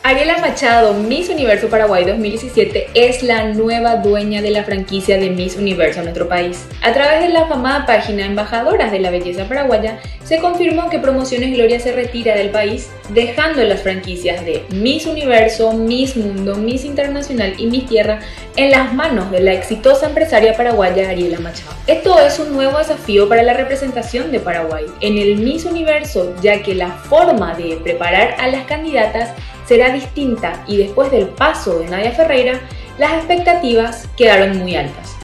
Ariela Machado, Miss Universo Paraguay 2017, es la nueva dueña de la franquicia de Miss Universo en nuestro país. A través de la afamada página Embajadoras de la Belleza Paraguaya, se confirmó que Promociones Gloria se retira del país, dejando las franquicias de Miss Universo, Miss Mundo, Miss Internacional y Miss Tierra en las manos de la exitosa empresaria paraguaya Ariela Machado. Esto es un nuevo desafío para la representación de Paraguay en el Miss Universo, ya que la forma de preparar a las candidatas será distinta y después del paso de Nadia Ferreira, las expectativas quedaron muy altas.